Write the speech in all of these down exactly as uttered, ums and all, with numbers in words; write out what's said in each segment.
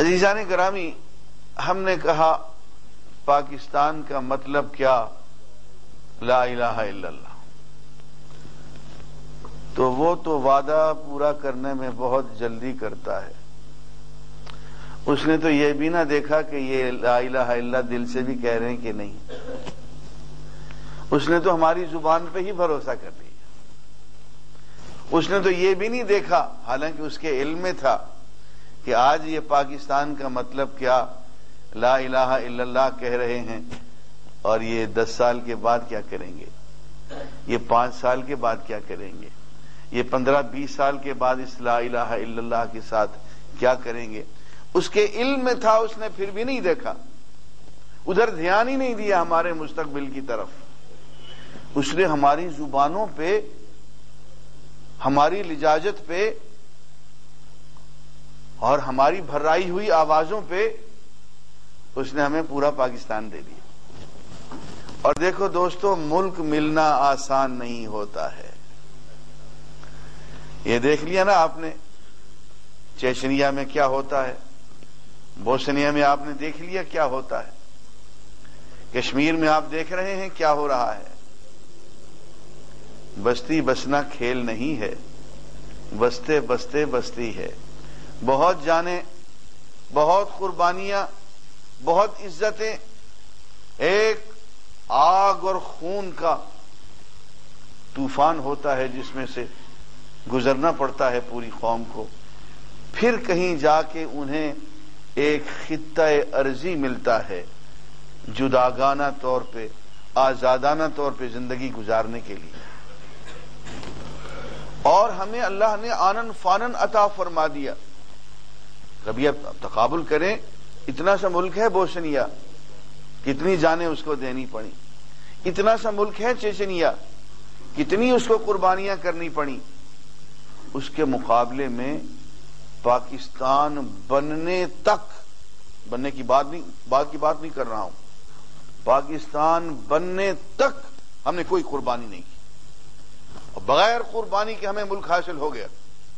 عزیزان گرامی، ہم نے کہا پاکستان کا مطلب کیا؟ لا الہ الا اللہ۔ تو وہ تو وعدہ پورا کرنے میں بہت جلدی کرتا ہے، اس نے تو یہ بھی نہ دیکھا کہ یہ لا الہ الا اللہ دل سے بھی کہہ رہے ہیں کہ نہیں، اس نے تو ہماری زبان پہ ہی بھروسہ کر لیا۔ اس نے تو یہ بھی نہیں دیکھا، حالانکہ اس کے علم میں تھا کہ آج یہ پاکستان کا مطلب کیا، لا الہ الا اللہ کہہ رہے ہیں، اور یہ دس سال کے بعد کیا کریں گے، یہ پانچ سال کے بعد کیا کریں گے، یہ پندرہ بیس سال کے بعد اس لا الہ الا اللہ کے ساتھ کیا کریں گے۔ اس کے علم میں تھا، اس نے پھر بھی نہیں دیکھا، ادھر دھیان ہی نہیں دیا ہمارے مستقبل کی طرف۔ اس نے ہماری زبانوں پہ، ہماری لجاجت پہ اور ہماری بھرائی ہوئی آوازوں پہ اس نے ہمیں پورا پاکستان دے دیا۔ اور دیکھو دوستو، ملک ملنا آسان نہیں ہوتا ہے۔ یہ دیکھ لیا نا آپ نے چیچنیا میں کیا ہوتا ہے، بوسنیا میں آپ نے دیکھ لیا کیا ہوتا ہے، کشمیر میں آپ دیکھ رہے ہیں کیا ہو رہا ہے۔ بستی بسنا کھیل نہیں ہے، بستے بستے بستی ہے۔ بہت جانیں، بہت قربانیاں، بہت عزتیں، ایک آگ اور خون کا طوفان ہوتا ہے جس میں سے گزرنا پڑتا ہے پوری قوم کو، پھر کہیں جا کے انہیں ایک خطہ ارضی ملتا ہے جداگانہ طور پہ، آزادانہ طور پہ زندگی گزارنے کے لیے۔ اور ہمیں اللہ نے آنن فانن عطا فرما دیا۔ کبھی اب تقابل کریں، اتنا سا ملک ہے بوسنیا، کتنی جانیں اس کو دینی پڑی، اتنا سا ملک ہے چیچنیا، کتنی اس کو قربانیاں کرنی پڑی۔ اس کے مقابلے میں پاکستان بننے تک، بننے کی بات نہیں بات کی بات نہیں کر رہا ہوں، پاکستان بننے تک ہم نے کوئی قربانی نہیں کی، اور بغیر قربانی کے ہمیں ملک حاصل ہو گیا۔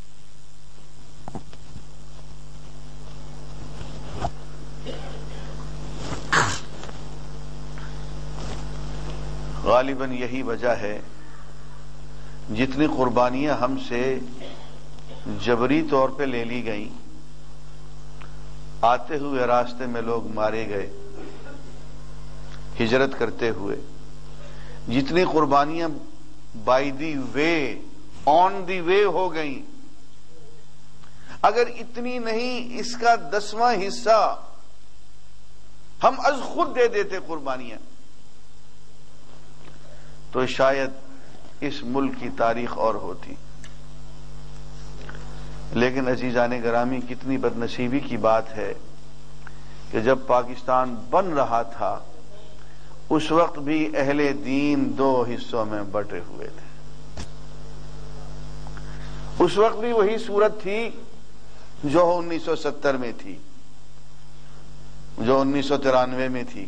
غالباً یہی وجہ ہے جتنی قربانیاں ہم سے جبری طور پہ لے لی گئیں، آتے ہوئے راستے میں لوگ مارے گئے ہجرت کرتے ہوئے، جتنی قربانیاں بائی دی وے، آن دی وے ہو گئیں، اگر اتنی نہیں اس کا دسواں حصہ ہم از خود دے دیتے قربانیاں، تو شاید اس ملک کی تاریخ اور ہوتی۔ لیکن عزیزان گرامی، کتنی بد نصیبی کی بات ہے کہ جب پاکستان بن رہا تھا اس وقت بھی اہل دین دو حصوں میں بٹے ہوئے تھے۔ اس وقت بھی وہی صورت تھی جو انیس سو ستر میں تھی، جو انیس سو ترانوے میں تھی۔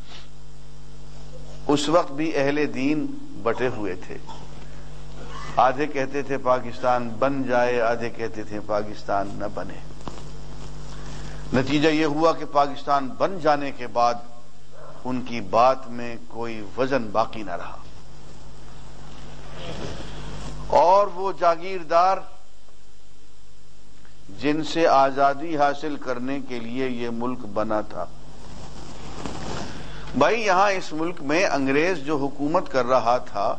اس وقت بھی اہل دین بٹے ہوئے تھے، آدھے کہتے تھے پاکستان بن جائے، آدھے کہتے تھے پاکستان نہ بنے۔ نتیجہ یہ ہوا کہ پاکستان بن جانے کے بعد ان کی بات میں کوئی وزن باقی نہ رہا، اور وہ جاگیردار جن سے آزادی حاصل کرنے کے لیے یہ ملک بنا تھا، بھائی یہاں اس ملک میں انگریز جو حکومت کر رہا تھا،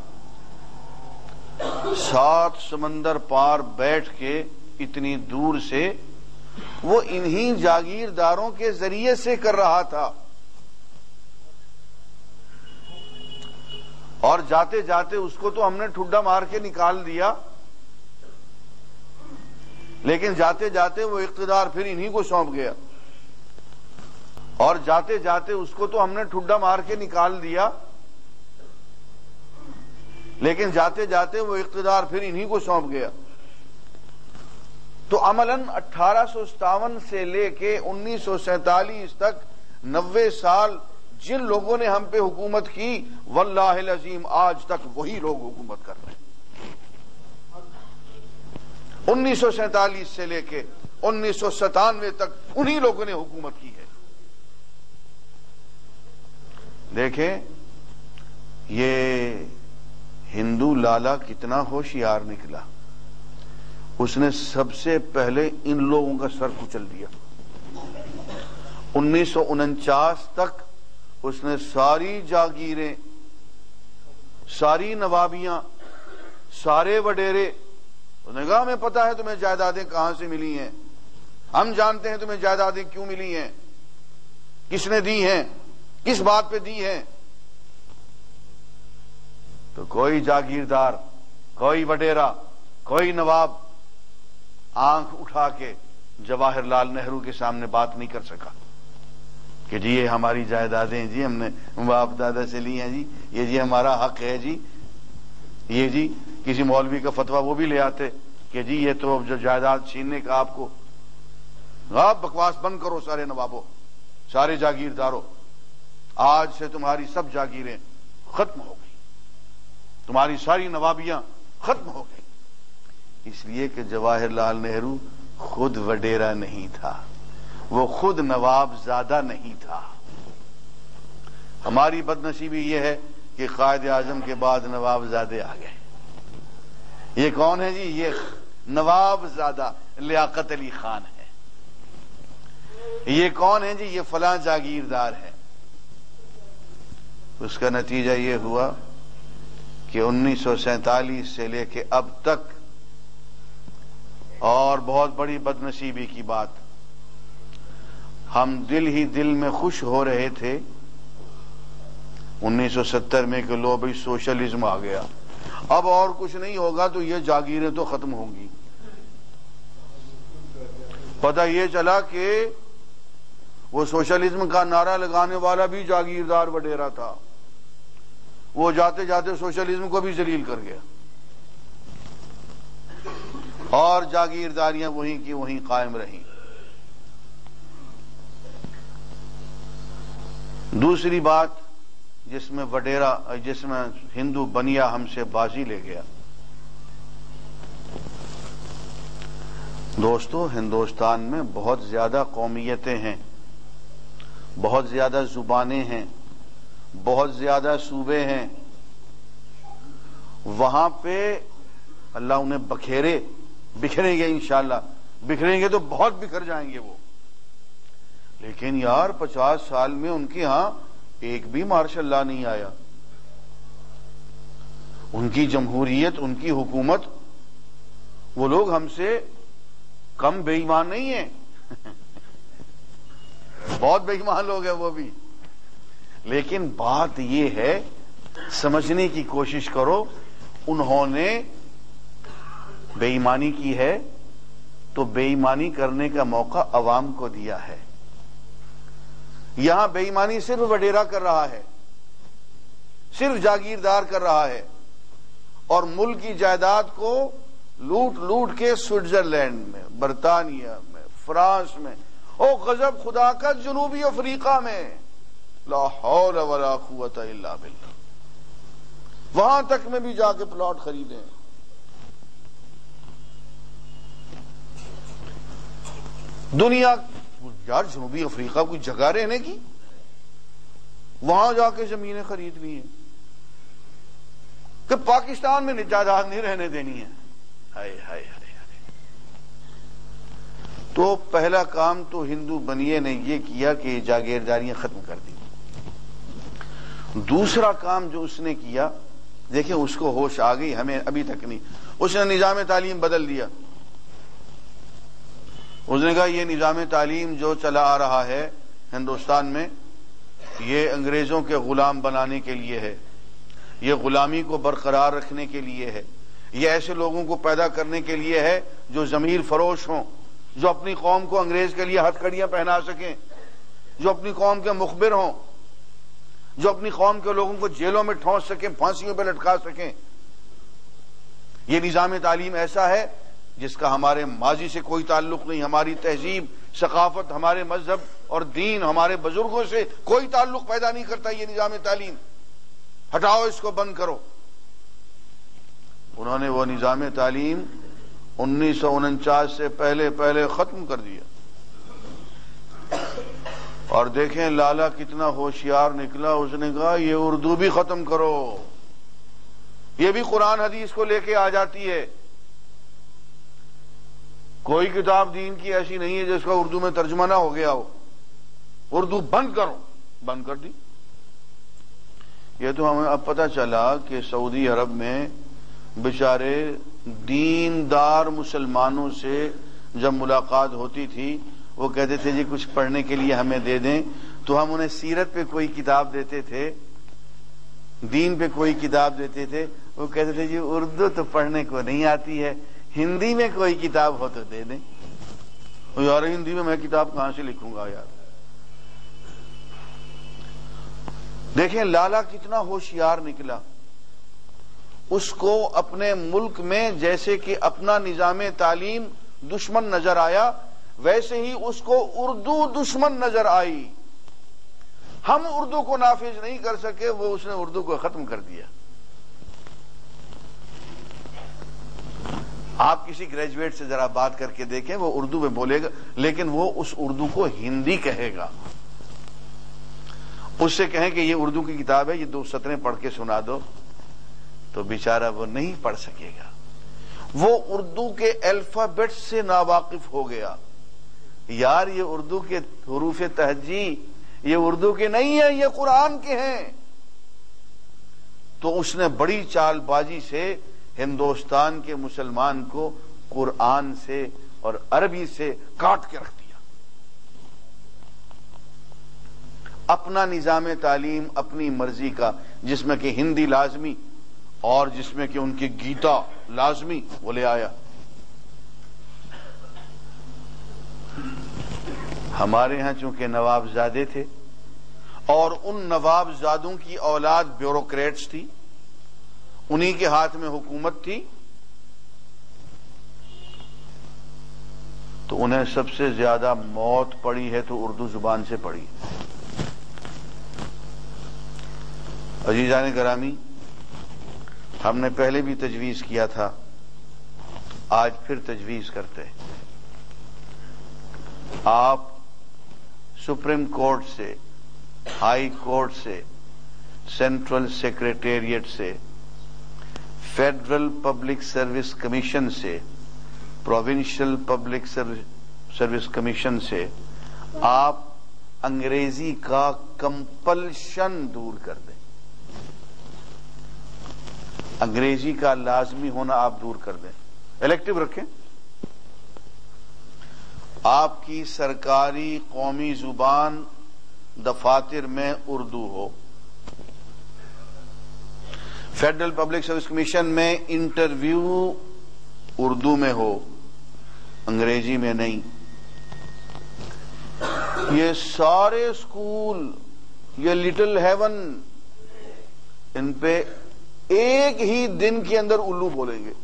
سات سمندر پار بیٹھ کے اتنی دور سے وہ انہی جاگیرداروں کے ذریعے سے کر رہا تھا، اور جاتے جاتے اس کو تو ہم نے ٹھڈا مار کے نکال دیا، لیکن جاتے جاتے وہ اقتدار پھر انہی کو سونپ گیا، اور جاتے جاتے اس کو تو ہم نے ٹھڈا مار کے نکال دیا، لیکن جاتے جاتے وہ اقتدار پھر انہی کو سونپ گیا۔ تو عملاً اٹھارہ سو ستاون سے لے کے انیس سو سینتالیس تک نوے سال جن لوگوں نے ہم پہ حکومت کی، واللہ العظیم آج تک وہی لوگ حکومت کر رہے ہیں۔ انیس سو سینتالیس سے لے کے انیس سو ستانوے تک انہی لوگوں نے حکومت کی ہے۔ دیکھیں یہ ہندو لالا کتنا ہوشیار نکلا، اس نے سب سے پہلے ان لوگوں کا سر کچل دیا۔ انیس سو انچاس تک اس نے ساری جاگیریں، ساری نوابیاں، سارے وڈیرے، اس نے کہا ہمیں پتا ہے تمہیں جائیدادیں کہاں سے ملی ہیں، ہم جانتے ہیں تمہیں جائیدادیں کیوں ملی ہیں، کس نے دی ہیں، کس بات پہ دی ہیں۔ تو کوئی جاگیردار، کوئی وڈیرا، کوئی نواب آنکھ اٹھا کے جواہر لال نہرو کے سامنے بات نہیں کر سکا کہ جی یہ ہماری جائیدادیں جی ہم نے باپ دادا سے لی ہیں جی، یہ جی ہمارا حق ہے جی، یہ جی کسی مولوی کا فتویٰ وہ بھی لے آتے کہ جی یہ تو جو جائیداد چھیننے کا آپ کو، آپ بکواس بند کرو سارے نوابوں، سارے جاگیرداروں، آج سے تمہاری سب جاگیریں ختم ہو گئی، تمہاری ساری نوابیاں ختم ہو گئی۔ اس لیے کہ جواہر لال نہرو خود وڈیرا نہیں تھا، وہ خود نواب زادہ نہیں تھا۔ ہماری بد نصیبی یہ ہے کہ قائد اعظم کے بعد نواب زادے آ گئے۔ یہ کون ہے جی؟ یہ نواب زادہ لیاقت علی خان ہے۔ یہ کون ہے جی؟ یہ فلاں جاگیردار ہے۔ اس کا نتیجہ یہ ہوا کہ انیس سو سینتالیس سے لے کے اب تک، اور بہت بڑی بد نصیبی کی بات، ہم دل ہی دل میں خوش ہو رہے تھے انیس سو ستر میں کہ لو بھائی سوشلزم آ گیا، اب اور کچھ نہیں ہوگا تو یہ جاگیریں تو ختم ہوں گی۔ پتہ یہ چلا کہ وہ سوشلزم کا نعرہ لگانے والا بھی جاگیردار وڈیرا تھا، وہ جاتے جاتے سوشلزم کو بھی ذلیل کر گیا، اور جاگیرداریاں وہیں کی وہیں قائم رہیں۔ دوسری بات جس میں وڈیرا، جس میں ہندو بنیا ہم سے بازی لے گیا، دوستو ہندوستان میں بہت زیادہ قومیتیں ہیں، بہت زیادہ زبانیں ہیں، بہت زیادہ صوبے ہیں، وہاں پہ اللہ انہیں بکھیرے، بکھریں گے انشاءاللہ، بکھریں گے تو بہت بکھر جائیں گے وہ، لیکن یار پچاس سال میں ان کے ہاں ایک بھی ماشاء اللہ نہیں آیا۔ ان کی جمہوریت، ان کی حکومت، وہ لوگ ہم سے کم بے ایمان نہیں ہیں، بہت بے ایمان لوگ ہیں وہ بھی، لیکن بات یہ ہے سمجھنے کی کوشش کرو، انہوں نے بے ایمانی کی ہے تو بے ایمانی کرنے کا موقع عوام کو دیا ہے۔ یہاں بے ایمانی صرف وڈیرا کر رہا ہے، صرف جاگیردار کر رہا ہے، اور ملک کی جائیداد کو لوٹ لوٹ کے سوئٹزرلینڈ میں، برطانیہ میں، فرانس میں، او غضب خدا کا جنوبی افریقہ میں، لا حول ولا قوت الا باللہ، وہاں تک میں بھی جا کے پلاٹ خریدیں۔ دنیا یار جنوبی افریقہ کوئی جگہ رہنے کی، وہاں جا کے زمینیں خرید لی ہیں کہ پاکستان میں جائیداد نہیں رہنے دینی ہے۔ ہائے ہائے ہائے ہائے۔ تو پہلا کام تو ہندو بنیے نے یہ کیا کہ جاگیرداریاں ختم کر دی۔ دوسرا کام جو اس نے کیا، دیکھیں اس کو ہوش آ گئی، ہمیں ابھی تک نہیں، اس نے نظام تعلیم بدل دیا۔ اس نے کہا یہ نظام تعلیم جو چلا آ رہا ہے ہندوستان میں، یہ انگریزوں کے غلام بنانے کے لیے ہے، یہ غلامی کو برقرار رکھنے کے لیے ہے، یہ ایسے لوگوں کو پیدا کرنے کے لیے ہے جو ضمیر فروش ہوں، جو اپنی قوم کو انگریز کے لیے ہتھ کڑیاں پہنا سکیں، جو اپنی قوم کے مخبر ہوں، جو اپنی قوم کے لوگوں کو جیلوں میں ٹھونس سکیں، پھانسیوں پہ لٹکا سکیں۔ یہ نظام تعلیم ایسا ہے جس کا ہمارے ماضی سے کوئی تعلق نہیں، ہماری تہذیب، ثقافت، ہمارے مذہب اور دین، ہمارے بزرگوں سے کوئی تعلق پیدا نہیں کرتا یہ نظام تعلیم، ہٹاؤ اس کو، بند کرو۔ انہوں نے وہ نظام تعلیم انیس سو انچاس سے پہلے پہلے ختم کر دیا. اور دیکھیں لالا کتنا ہوشیار نکلا، اس نے کہا یہ اردو بھی ختم کرو، یہ بھی قرآن حدیث کو لے کے آ جاتی ہے. کوئی کتاب دین کی ایسی نہیں ہے جس کا اردو میں ترجمہ نہ ہو گیا ہو. اردو بند کرو، بند کر دی. یہ تو ہمیں اب پتہ چلا کہ سعودی عرب میں بیچارے دیندار مسلمانوں سے جب ملاقات ہوتی تھی وہ کہتے تھے جی کچھ پڑھنے کے لیے ہمیں دے دیں، تو ہم انہیں سیرت پہ کوئی کتاب دیتے تھے، دین پہ کوئی کتاب دیتے تھے، وہ کہتے تھے جی اردو تو پڑھنے کو نہیں آتی ہے، ہندی میں کوئی کتاب ہو تو دے دیں. یار ہندی میں میں کتاب کہاں سے لکھوں گا یار. دیکھیں لالا کتنا ہوشیار نکلا. اس کو اپنے ملک میں جیسے کہ اپنا نظام تعلیم دشمن نظر آیا، ویسے ہی اس کو اردو دشمن نظر آئی. ہم اردو کو نافذ نہیں کر سکے، وہ اس نے اردو کو ختم کر دیا. آپ کسی گریجویٹ سے ذرا بات کر کے دیکھیں، وہ اردو میں بولے گا لیکن وہ اس اردو کو ہندی کہے گا. اس سے کہیں کہ یہ اردو کی کتاب ہے، یہ دو سطریں پڑھ کے سنا دو، تو بیچارہ وہ نہیں پڑھ سکے گا. وہ اردو کے الفابیٹ سے ناواقف ہو گیا. یار یہ اردو کے حروف تہجی یہ اردو کے نہیں ہیں، یہ قرآن کے ہیں. تو اس نے بڑی چال بازی سے ہندوستان کے مسلمان کو قرآن سے اور عربی سے کاٹ کے رکھ دیا. اپنا نظام تعلیم اپنی مرضی کا، جس میں کہ ہندی لازمی اور جس میں کہ ان کی گیتا لازمی، وہ لے آیا. ہمارے ہاں چونکہ نواب زادے تھے اور ان نواب زادوں کی اولاد بیوروکریٹس تھی، انہی کے ہاتھ میں حکومت تھی، تو انہیں سب سے زیادہ موت پڑی ہے تو اردو زبان سے پڑی. عزیزان گرامی، ہم نے پہلے بھی تجویز کیا تھا، آج پھر تجویز کرتے ہیں. آپ سپریم کورٹ سے، ہائی کورٹ سے، سینٹرل سیکریٹریٹ سے، فیڈرل پبلک سروس کمیشن سے، پروونشل پبلک سروس کمیشن سے آپ انگریزی کا کمپلشن دور کر دیں. انگریزی کا لازمی ہونا آپ دور کر دیں. الیکٹو رکھیں. آپ کی سرکاری قومی زبان دفاتر میں اردو ہو. فیڈرل پبلک سروس کمیشن میں انٹرویو اردو میں ہو، انگریزی میں نہیں. یہ سارے اسکول، یہ لٹل ہیون، ان پہ ایک ہی دن کے اندر الو بولیں گے.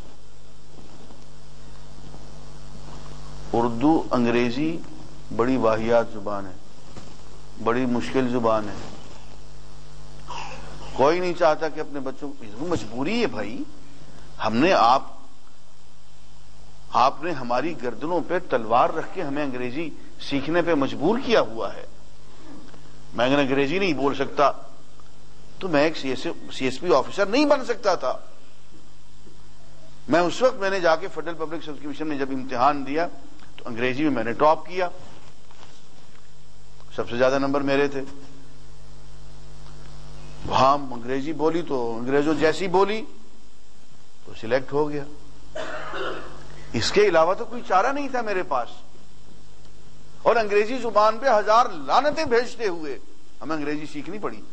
اردو انگریزی بڑی واہیات زبان ہے، بڑی مشکل زبان ہے. کوئی نہیں چاہتا کہ اپنے بچوں کو، مجبوری ہے بھائی. ہم نے آپ آپ نے ہماری گردنوں پہ تلوار رکھ کے ہمیں انگریزی سیکھنے پہ مجبور کیا ہوا ہے. میں اگر انگریزی نہیں بول سکتا تو میں ایک سی ایس پی آفیسر نہیں بن سکتا تھا. میں اس وقت میں نے جا کے فیڈرل پبلک سروس کمیشن نے جب امتحان دیا تو انگریزی میں میں نے ٹاپ کیا، سب سے زیادہ نمبر میرے تھے. وہاں انگریزی بولی تو انگریزوں جیسی بولی تو سلیکٹ ہو گیا. اس کے علاوہ تو کوئی چارہ نہیں تھا میرے پاس. اور انگریزی زبان پہ ہزار لعنتیں بھیجتے ہوئے ہمیں انگریزی سیکھنی پڑی.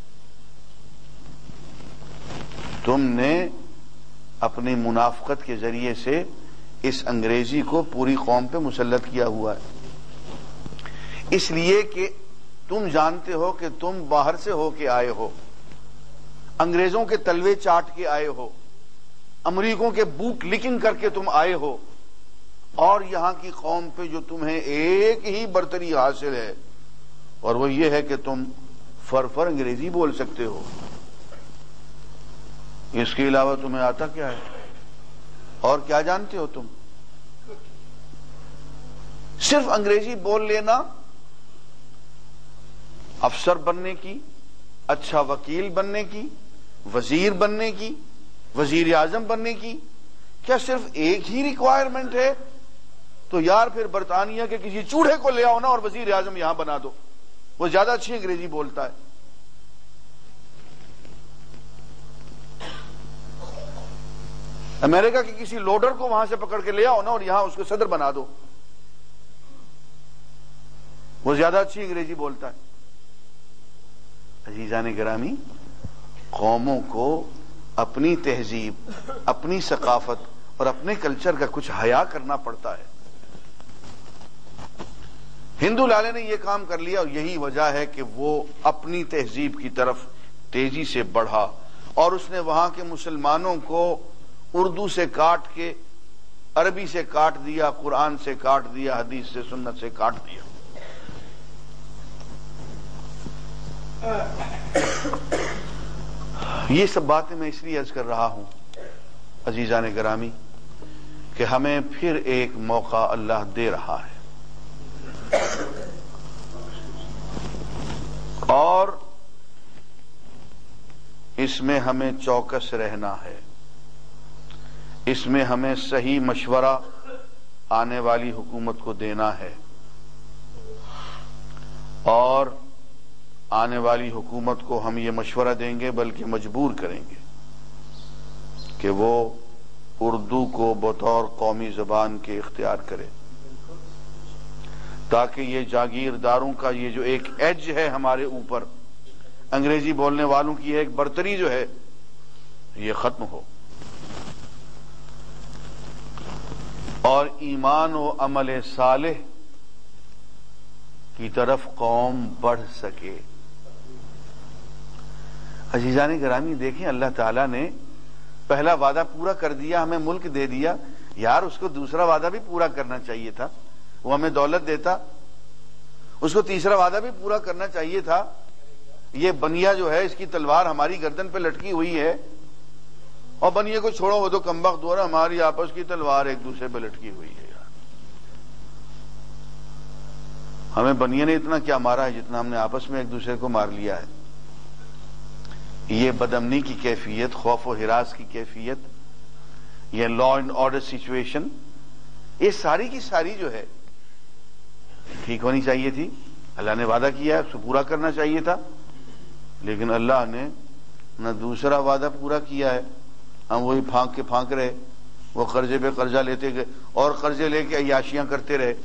تم نے اپنی منافقت کے ذریعے سے اس انگریزی کو پوری قوم پہ مسلط کیا ہوا ہے. اس لیے کہ تم جانتے ہو کہ تم باہر سے ہو کے آئے ہو، انگریزوں کے تلوے چاٹ کے آئے ہو، امریکوں کے بوٹ لکنگ کر کے تم آئے ہو، اور یہاں کی قوم پہ جو تمہیں ایک ہی برتری حاصل ہے اور وہ یہ ہے کہ تم فر فر انگریزی بول سکتے ہو. اس کے علاوہ تمہیں آتا کیا ہے؟ اور کیا جانتے ہو تم؟ صرف انگریزی بول لینا افسر بننے کی، اچھا وکیل بننے کی، وزیر بننے کی، وزیر اعظم بننے کی، کیا صرف ایک ہی ریکوائرمنٹ ہے؟ تو یار پھر برطانیہ کے کسی چوڑے کو لے آؤ نا اور وزیر اعظم یہاں بنا دو، وہ زیادہ اچھی انگریزی بولتا ہے۔ امریکہ کے کسی لوڈر کو وہاں سے پکڑ کے لے آؤ نا اور یہاں اس کو صدر بنا دو، وہ زیادہ اچھی انگریزی بولتا ہے۔ عزیزان گرامی، قوموں کو اپنی تہذیب، اپنی ثقافت اور اپنے کلچر کا کچھ حیا کرنا پڑتا ہے۔ ہندو لالے نے یہ کام کر لیا اور یہی وجہ ہے کہ وہ اپنی تہذیب کی طرف تیزی سے بڑھا، اور اس نے وہاں کے مسلمانوں کو اردو سے کاٹ کے عربی سے کاٹ دیا، قرآن سے کاٹ دیا، حدیث سے، سنت سے کاٹ دیا۔ یہ سب باتیں میں اس لیے عرض کر رہا ہوں عزیزان گرامی کہ ہمیں پھر ایک موقع اللہ دے رہا ہے، اور اس میں ہمیں چوکس رہنا ہے، اس میں ہمیں صحیح مشورہ آنے والی حکومت کو دینا ہے، اور آنے والی حکومت کو ہم یہ مشورہ دیں گے بلکہ مجبور کریں گے کہ وہ اردو کو بطور قومی زبان کے اختیار کرے، تاکہ یہ جاگیرداروں کا یہ جو ایک ایج ہے ہمارے اوپر، انگریزی بولنے والوں کی ایک برتری جو ہے، یہ ختم ہو، اور ایمان و عمل صالح کی طرف قوم بڑھ سکے۔ عزیزان گرامی دیکھیں، اللہ تعالیٰ نے پہلا وعدہ پورا کر دیا، ہمیں ملک دے دیا، یار اس کو دوسرا وعدہ بھی پورا کرنا چاہیے تھا، وہ ہمیں دولت دیتا، اس کو تیسرا وعدہ بھی پورا کرنا چاہیے تھا۔ یہ بنیا جو ہے اس کی تلوار ہماری گردن پہ لٹکی ہوئی ہے، اور بنیے کو چھوڑو، وہ تو کمبخت دو رہا، ہماری آپس کی تلوار ایک دوسرے پہ لٹکی ہوئی ہے۔ یار ہمیں بنیے نے اتنا کیا مارا ہے جتنا ہم نے آپس میں ایک دوسرے کو مار لیا ہے۔ یہ بدامنی کی کیفیت، خوف و ہراس کی کیفیت، یہ لا اینڈ آرڈر سچویشن، یہ ساری کی ساری جو ہے ٹھیک ہونی چاہیے تھی۔ اللہ نے وعدہ کیا ہے، اس کو پورا کرنا چاہیے تھا، لیکن اللہ نے نہ دوسرا وعدہ پورا کیا ہے، ہم وہی پھانک کے پھانک رہے، وہ قرضے پہ قرضہ لیتے گئے اور قرضے لے کے عیاشیاں کرتے رہے،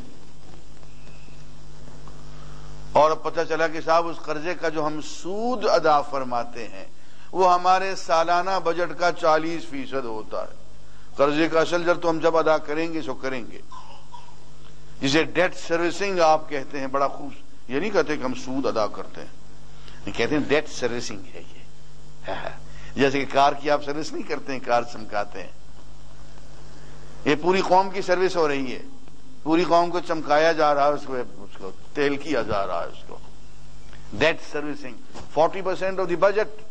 اور اب پتہ چلا کہ صاحب اس قرضے کا جو ہم سود ادا فرماتے ہیں وہ ہمارے سالانہ بجٹ کا چالیس فیصد ہوتا ہے۔ قرضے کا اصل جب تو ہم جب ادا کریں گے سو کریں گے، جسے ڈیٹ سروسنگ آپ کہتے ہیں، بڑا خوب، یہ نہیں کہتے کہ ہم سود ادا کرتے ہیں، کہتے ہیں ڈیٹ سروسنگ ہے یہ، جیسے کہ کار کی آپ سروس نہیں کرتے ہیں، کار چمکاتے ہیں، یہ پوری قوم کی سروس ہو رہی ہے، پوری قوم کو چمکایا جا رہا ہے، اس کو اس کو تیل کیا جا رہا ہے، اس کو debt servicing, forty percent of the budget.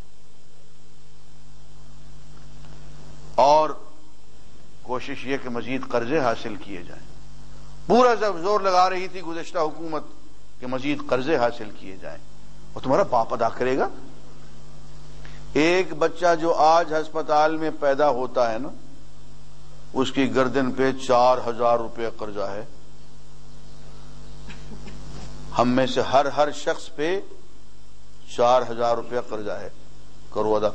اور کوشش یہ کہ مزید قرضے حاصل کیے جائیں، پورا جب زور لگا رہی تھی گزشتہ حکومت کہ مزید قرضے حاصل کیے جائیں، اور تمہارا باپ ادا کرے گا؟ ایک بچہ جو آج ہسپتال میں پیدا ہوتا ہے نا، اس کی گردن پہ چار ہزار روپے قرضہ ہے، ہم میں سے ہر ہر شخص پہ چار ہزار روپے قرضہ ہے، کرو ادا۔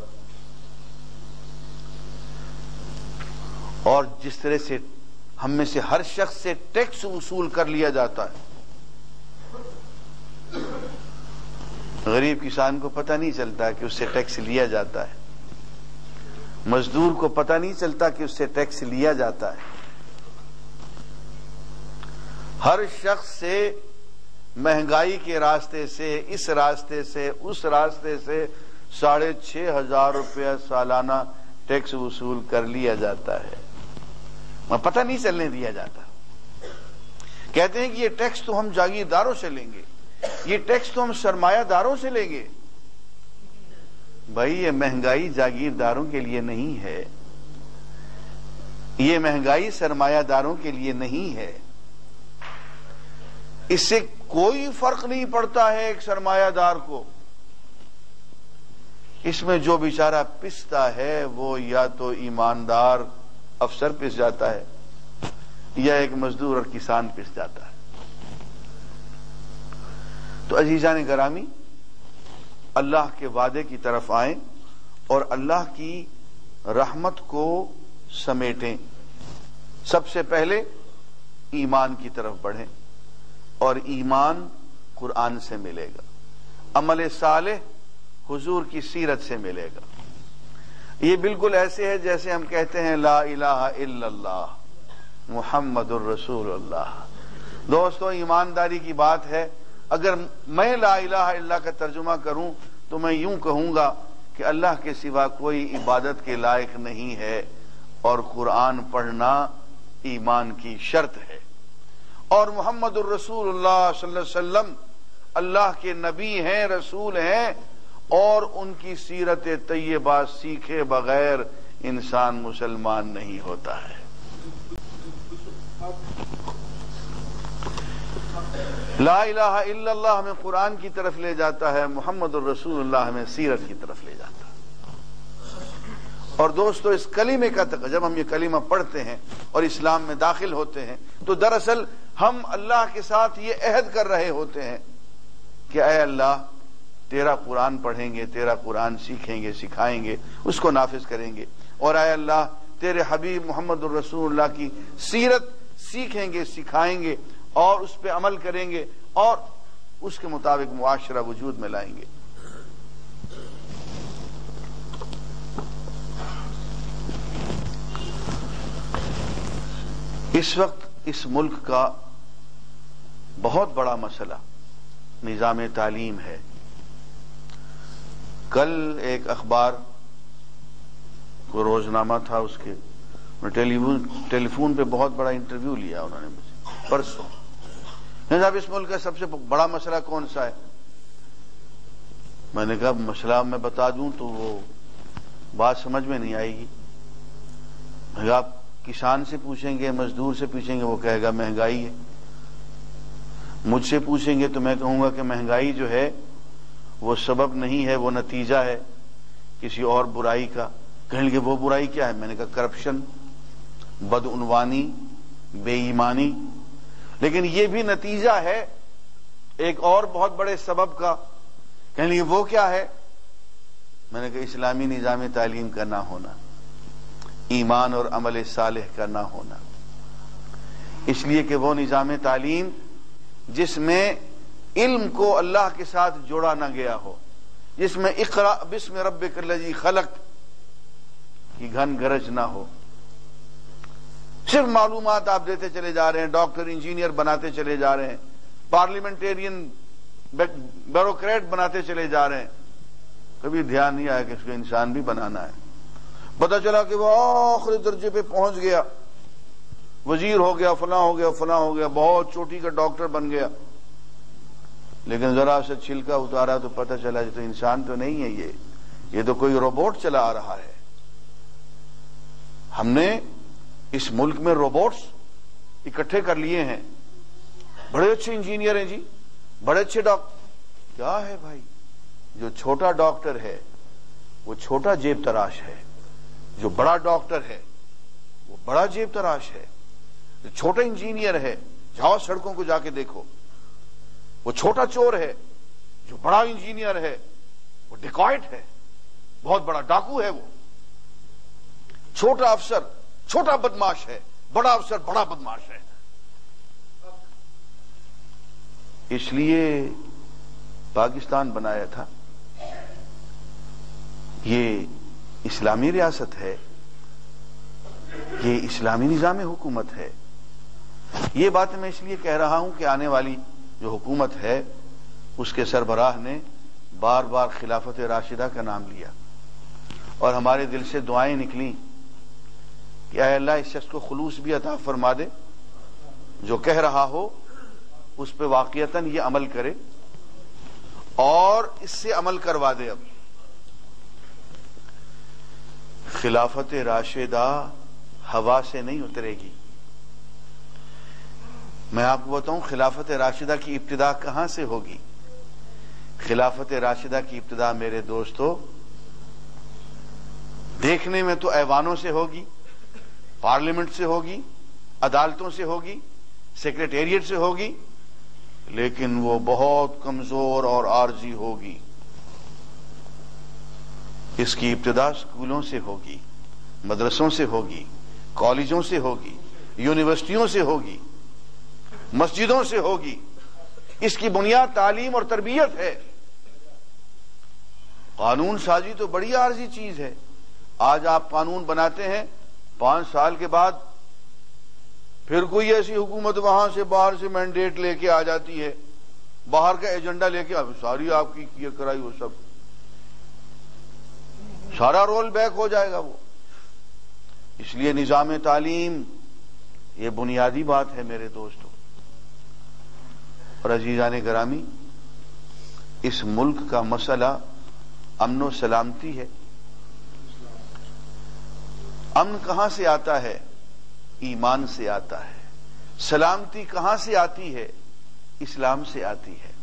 اور جس طرح سے ہم میں سے ہر شخص سے ٹیکس وصول کر لیا جاتا ہے، غریب کسان کو پتہ نہیں چلتا کہ اس سے ٹیکس لیا جاتا ہے، مزدور کو پتہ نہیں چلتا کہ اس سے ٹیکس لیا جاتا ہے، ہر شخص سے مہنگائی کے راستے سے، اس راستے سے، اس راستے سے ساڑھے چھ ہزار روپیہ سالانہ ٹیکس وصول کر لیا جاتا ہے، پتہ نہیں چلنے دیا جاتا۔ کہتے ہیں کہ یہ ٹیکس تو ہم جاگیرداروں سے لیں گے، یہ ٹیکس تو ہم سرمایہ داروں سے لیں گے۔ بھائی یہ مہنگائی جاگیرداروں کے لیے نہیں ہے، یہ مہنگائی سرمایہ داروں کے لیے نہیں ہے، اس سے کوئی فرق نہیں پڑتا ہے ایک سرمایہ دار کو۔ اس میں جو بیچارہ پستا ہے وہ یا تو ایماندار افسر پس جاتا ہے یا ایک مزدور اور کسان پس جاتا ہے۔ تو عزیزان گرامی، اللہ کے وعدے کی طرف آئیں اور اللہ کی رحمت کو سمیٹیں۔ سب سے پہلے ایمان کی طرف بڑھیں، اور ایمان قرآن سے ملے گا، عمل صالح حضور کی سیرت سے ملے گا۔ یہ بالکل ایسے ہے جیسے ہم کہتے ہیں لا الہ الا اللہ محمد الرسول اللہ۔ دوستو، ایمانداری کی بات ہے، اگر میں لا الہ الا اللہ کا ترجمہ کروں تو میں یوں کہوں گا کہ اللہ کے سوا کوئی عبادت کے لائق نہیں ہے، اور قرآن پڑھنا ایمان کی شرط ہے، اور محمد الرسول اللہ صلی اللہ علیہ وسلم اللہ کے نبی ہیں، رسول ہیں، اور ان کی سیرت طیبہ سیکھے بغیر انسان مسلمان نہیں ہوتا ہے۔ لا الہ الا اللہ ہمیں قرآن کی طرف لے جاتا ہے، محمد الرسول اللہ ہمیں سیرت کی طرف لے جاتا ہے۔ اور دوستو، اس کلمے کا جب ہم یہ کلمہ پڑھتے ہیں اور اسلام میں داخل ہوتے ہیں تو دراصل ہم اللہ کے ساتھ یہ عہد کر رہے ہوتے ہیں کہ اے اللہ، تیرا قرآن پڑھیں گے، تیرا قرآن سیکھیں گے، سکھائیں گے، اس کو نافذ کریں گے، اور اے اللہ تیرے حبیب محمد الرسول اللہ کی سیرت سیکھیں گے، سکھائیں گے، اور اس پہ عمل کریں گے، اور اس کے مطابق معاشرہ وجود میں لائیں گے۔ اس وقت اس ملک کا بہت بڑا مسئلہ نظام تعلیم ہے۔ کل ایک اخبار کو روزنامہ تھا، اس کے ٹیلی فون پہ بہت بڑا انٹرویو لیا انہوں نے مجھے پرسوں۔ صاحب، اس ملک کا سب سے بڑا مسئلہ کون سا ہے؟ میں نے کہا مسئلہ میں بتا دوں تو وہ بات سمجھ میں نہیں آئے گی۔ میں کہا آپ کسان سے پوچھیں گے، مزدور سے پوچھیں گے، وہ کہے گا مہنگائی ہے۔ مجھ سے پوچھیں گے تو میں کہوں گا کہ مہنگائی جو ہے وہ سبب نہیں ہے، وہ نتیجہ ہے کسی اور برائی کا۔ کہیں گے وہ برائی کیا ہے؟ میں نے کہا کرپشن، بدعنوانی، بے ایمانی۔ لیکن یہ بھی نتیجہ ہے ایک اور بہت بڑے سبب کا۔ کہیں گے وہ کیا ہے؟ میں نے کہا اسلامی نظام تعلیم کا نہ ہونا، ایمان اور عمل صالح کا نہ ہونا۔ اس لیے کہ وہ نظام تعلیم جس میں علم کو اللہ کے ساتھ جوڑا نہ گیا ہو، جس میں اقرا بسم ربک الذی خلق کی گھن گرج نہ ہو، صرف معلومات آپ دیتے چلے جا رہے ہیں، ڈاکٹر انجینئر بناتے چلے جا رہے ہیں، پارلیمنٹیرین بیوروکریٹ بناتے چلے جا رہے ہیں، کبھی دھیان نہیں آیا کہ اس کو انسان بھی بنانا ہے۔ پتہ چلا کہ وہ آخری درجے پہ پہنچ گیا، وزیر ہو گیا، فلاں ہو گیا، فلاں ہو گیا، بہت چوٹی کا ڈاکٹر بن گیا، لیکن ذرا سا چھلکا اتارا تو پتہ چلا یہ تو انسان تو نہیں ہے، یہ یہ تو کوئی روبوٹ چلا آ رہا ہے۔ ہم نے اس ملک میں روبوٹس اکٹھے کر لیے ہیں، بڑے اچھے انجینئر ہیں جی، بڑے اچھے ڈاکٹر۔ کیا ہے بھائی؟ جو چھوٹا ڈاکٹر ہے وہ چھوٹا جیب تراش ہے، جو بڑا ڈاکٹر ہے وہ بڑا جیب تراش ہے، جو چھوٹا انجینئر ہے جاؤ سڑکوں کو جا کے دیکھو وہ چھوٹا چور ہے، جو بڑا انجینئر ہے وہ ڈیکوائٹ ہے، بہت بڑا ڈاکو ہے، وہ چھوٹا افسر چھوٹا بدماش ہے، بڑا افسر بڑا بدماش ہے۔ اس لیے پاکستان بنایا تھا، یہ اسلامی ریاست ہے، یہ اسلامی نظام حکومت ہے۔ یہ بات میں اس لیے کہہ رہا ہوں کہ آنے والی جو حکومت ہے اس کے سربراہ نے بار بار خلافت راشدہ کا نام لیا، اور ہمارے دل سے دعائیں نکلیں کہ اے اللہ اس شخص کو خلوص بھی عطا فرما دے، جو کہہ رہا ہو اس پہ واقعتاً یہ عمل کرے اور اس سے عمل کروا دے۔ اب خلافت راشدہ ہوا سے نہیں اترے گی۔ میں آپ کو بتاؤں خلافت راشدہ کی ابتدا کہاں سے ہوگی؟ خلافت راشدہ کی ابتدا میرے دوستو دیکھنے میں تو ایوانوں سے ہوگی، پارلیمنٹ سے ہوگی، عدالتوں سے ہوگی، سیکریٹریٹ سے ہوگی، لیکن وہ بہت کمزور اور عارضی ہوگی۔ اس کی ابتدا اسکولوں سے ہوگی، مدرسوں سے ہوگی، کالجوں سے ہوگی، یونیورسٹیوں سے ہوگی، مسجدوں سے ہوگی۔ اس کی بنیاد تعلیم اور تربیت ہے۔ قانون سازی تو بڑی عارضی چیز ہے۔ آج آپ قانون بناتے ہیں، پانچ سال کے بعد پھر کوئی ایسی حکومت وہاں سے باہر سے مینڈیٹ لے کے آ جاتی ہے، باہر کا ایجنڈا لے کے، اب ساری آپ کی کیا کرائی وہ سب سارا رول بیک ہو جائے گا وہ۔ اس لیے نظام تعلیم یہ بنیادی بات ہے میرے دوستو۔ اور عزیزان گرامی، اس ملک کا مسئلہ امن و سلامتی ہے۔ امن کہاں سے آتا ہے؟ ایمان سے آتا ہے۔ سلامتی کہاں سے آتی ہے؟ اسلام سے آتی ہے۔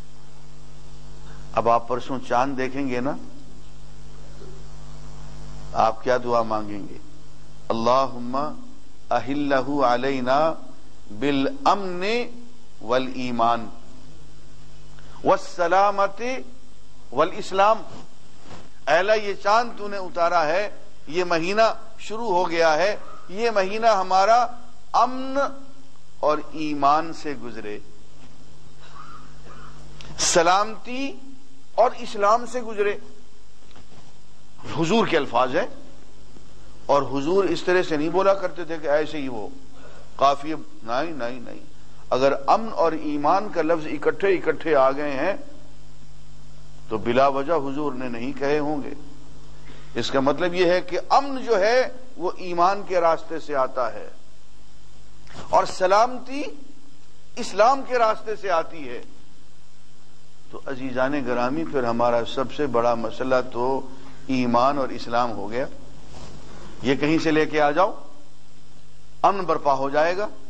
اب آپ پرسوں چاند دیکھیں گے نا، آپ کیا دعا مانگیں گے؟ اللہم اہلہ علینا بالامن والایمان والسلامت والاسلام۔ اے اللہ یہ چاند تو نے اتارا ہے، یہ مہینہ شروع ہو گیا ہے، یہ مہینہ ہمارا امن اور ایمان سے گزرے، سلامتی اور اسلام سے گزرے۔ حضور کے الفاظ ہیں، اور حضور اس طرح سے نہیں بولا کرتے تھے کہ ایسے ہی وہ قافیہ، نہیں نہیں نہیں۔ اگر امن اور ایمان کا لفظ اکٹھے اکٹھے آ گئے ہیں تو بلا وجہ حضور نے نہیں کہے ہوں گے۔ اس کا مطلب یہ ہے کہ امن جو ہے وہ ایمان کے راستے سے آتا ہے، اور سلامتی اسلام کے راستے سے آتی ہے۔ تو عزیزان گرامی، پھر ہمارا سب سے بڑا مسئلہ تو ایمان اور اسلام ہو گیا۔ یہ کہیں سے لے کے آ جاؤ، امن برپا ہو جائے گا،